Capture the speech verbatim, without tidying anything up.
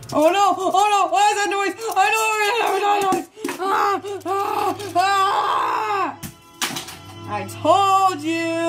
Oh no! Oh no! What is that noise? I know that noise! Ah, ah, ah. I told you!